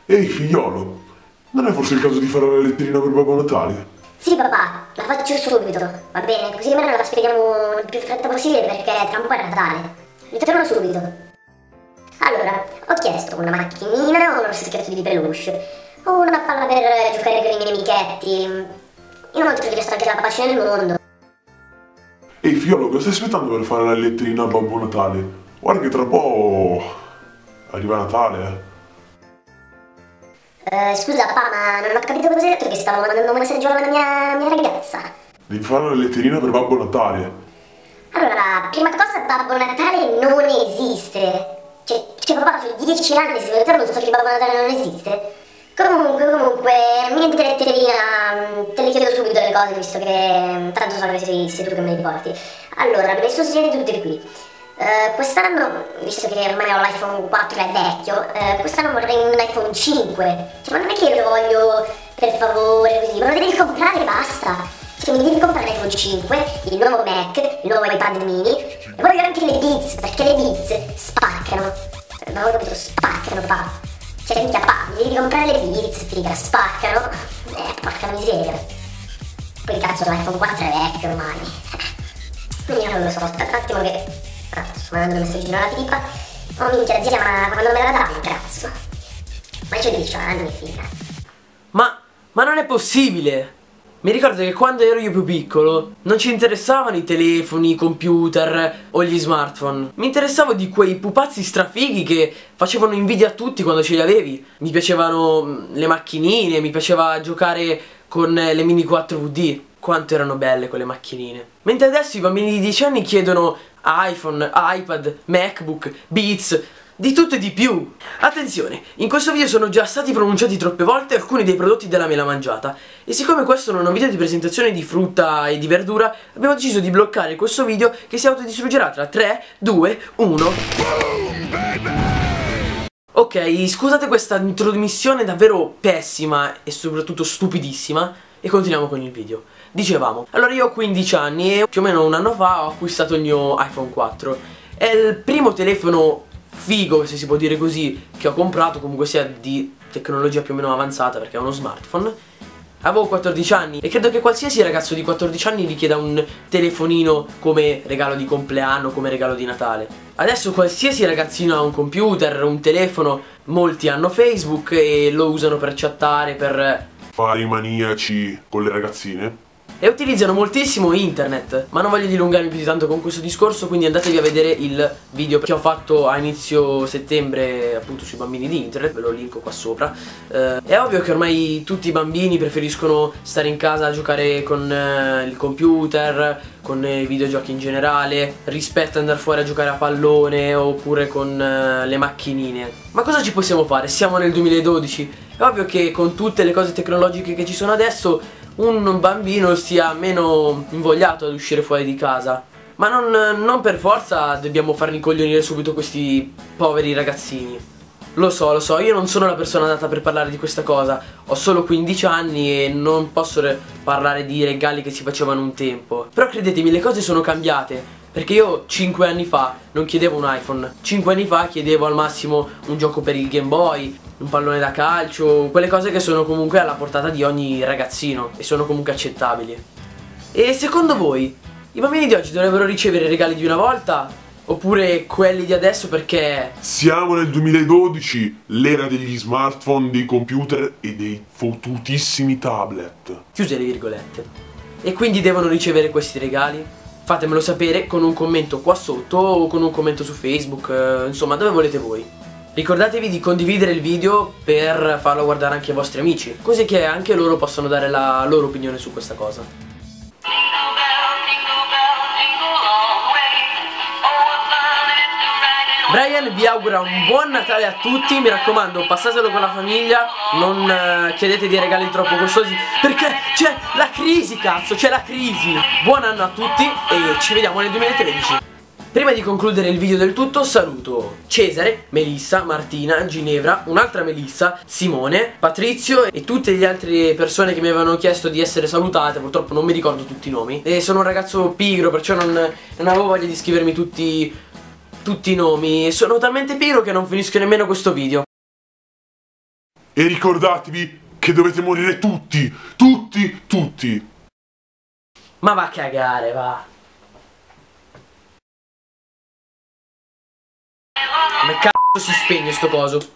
Ehi figliolo, non è forse il caso di fare la letterina per Babbo Natale? Sì papà, la faccio subito, va bene? Così almeno la spieghiamo il più fretta possibile perché tra un po' è Natale. Ritorno subito. Allora, ho chiesto una macchinina o uno steccato di peluche, o una palla per giocare con i miei amichetti. Io non ti ho chiesto anche la papacina del mondo. Ehi figliolo, cosa stai aspettando per fare la letterina a Babbo Natale? Guarda che tra poco arriva Natale, Scusa papà, ma non ho capito cosa hai detto, che stavo mandando un messaggio alla mia ragazza. Devi fare la letterina per Babbo Natale. Allora, prima cosa Babbo Natale non esiste. Cioè papà, sono 10 anni, secondo te non so che Babbo Natale non esiste? Comunque, niente letterina, te le chiedo subito le cose, visto che tanto so che sei tu che me le riporti. Allora, me le sto segnando tutte qui. Quest'anno, visto che ormai ho l'iPhone 4 e è vecchio, quest'anno vorrei un iPhone 5. Cioè, ma non è che io lo voglio per favore così, ma lo devi comprare e basta. Cioè, mi devi comprare l'iPhone 5, il nuovo Mac, il nuovo iPad mini, e voglio anche le Beats, perché le Beats spaccano. Non ho capito, spaccano papà. Cioè, minchia papà, mi devi comprare le Beats, figa, spaccano. Porca miseria. Poi cazzo l'iPhone 4 è vecchio ormai. Quindi io non lo so, aspetta un attimo che... sto mandando un messaggino alla tipa. Oh minchia zia, ma quando me la dai cazzo? Ma c'ho 10 anni figa. Ma non è possibile! Mi ricordo che quando ero io più piccolo non ci interessavano i telefoni, i computer o gli smartphone. Mi interessavo di quei pupazzi strafighi che facevano invidia a tutti quando ce li avevi. Mi piacevano le macchinine, mi piaceva giocare con le Mini 4VD. Quanto erano belle quelle macchinine. Mentre adesso i bambini di 10 anni chiedono iPhone, iPad, MacBook, Beats, di tutto e di più. Attenzione, in questo video sono già stati pronunciati troppe volte alcuni dei prodotti della mela mangiata, e siccome questo non è un video di presentazione di frutta e di verdura, abbiamo deciso di bloccare questo video che si autodistruggerà tra 3, 2, 1. Ok, scusate questa intromissione davvero pessima e soprattutto stupidissima, e continuiamo con il video. Dicevamo, allora io ho 15 anni e più o meno un anno fa ho acquistato il mio iPhone 4. È il primo telefono figo, se si può dire così, che ho comprato, comunque sia di tecnologia più o meno avanzata, perché è uno smartphone. Avevo 14 anni e credo che qualsiasi ragazzo di 14 anni richieda un telefonino come regalo di compleanno, come regalo di Natale. Adesso qualsiasi ragazzino ha un computer, un telefono, molti hanno Facebook e lo usano per chattare, per fare i maniaci con le ragazzine. E utilizzano moltissimo internet. Ma non voglio dilungarmi più di tanto con questo discorso, quindi andatevi a vedere il video che ho fatto a inizio settembre appunto sui bambini di internet, ve lo linko qua sopra. È ovvio che ormai tutti i bambini preferiscono stare in casa a giocare con il computer, con i videogiochi in generale, rispetto ad andare fuori a giocare a pallone oppure con le macchinine. Ma cosa ci possiamo fare? Siamo nel 2012. È ovvio che con tutte le cose tecnologiche che ci sono adesso un bambino sia meno invogliato ad uscire fuori di casa. Ma non per forza dobbiamo farli incoglionire subito questi poveri ragazzini. Lo so, io non sono la persona adatta per parlare di questa cosa. Ho solo 15 anni e non posso parlare di regali che si facevano un tempo. Però credetemi, le cose sono cambiate. Perché io 5 anni fa non chiedevo un iPhone. 5 anni fa chiedevo al massimo un gioco per il Game Boy, un pallone da calcio, quelle cose che sono comunque alla portata di ogni ragazzino e sono comunque accettabili. E secondo voi i bambini di oggi dovrebbero ricevere regali di una volta oppure quelli di adesso, perché siamo nel 2012, l'era degli smartphone, dei computer e dei fottutissimi tablet. Chiuse le virgolette. E quindi devono ricevere questi regali? Fatemelo sapere con un commento qua sotto o con un commento su Facebook, insomma dove volete voi. Ricordatevi di condividere il video per farlo guardare anche ai vostri amici, così che anche loro possono dare la loro opinione su questa cosa. Brian vi augura un buon Natale a tutti, mi raccomando passatelo con la famiglia, non chiedete dei regali troppo costosi perché c'è la crisi, cazzo, c'è la crisi. Buon anno a tutti e ci vediamo nel 2013. Prima di concludere il video del tutto saluto Cesare, Melissa, Martina, Ginevra, un'altra Melissa, Simone, Patrizio e tutte le altre persone che mi avevano chiesto di essere salutate. Purtroppo non mi ricordo tutti i nomi e sono un ragazzo pigro, perciò non avevo voglia di scrivermi tutti i nomi. Sono talmente pigro che non finisco nemmeno questo video. E ricordatevi che dovete morire tutti, tutti, tutti. Ma va a cagare, va. Come cazzo si spegne sto coso?